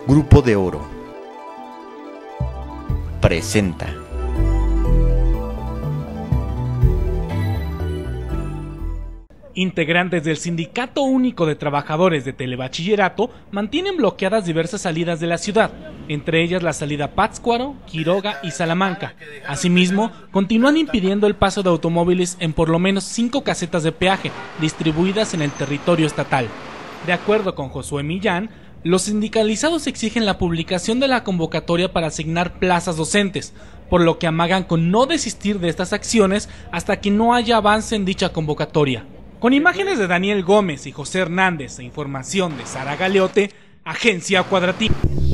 Grupo de Oro presenta. Integrantes del Sindicato Único de Trabajadores de Telebachillerato mantienen bloqueadas diversas salidas de la ciudad, entre ellas la salida Pátzcuaro, Quiroga y Salamanca. Asimismo, continúan impidiendo el paso de automóviles en por lo menos 5 casetas de peaje distribuidas en el territorio estatal. De acuerdo con Josué Millán, los sindicalizados exigen la publicación de la convocatoria para asignar plazas docentes, por lo que amagan con no desistir de estas acciones hasta que no haya avance en dicha convocatoria. Con imágenes de Daniel Gómez y José Hernández e información de Sara Galeote, Agencia Cuadratín.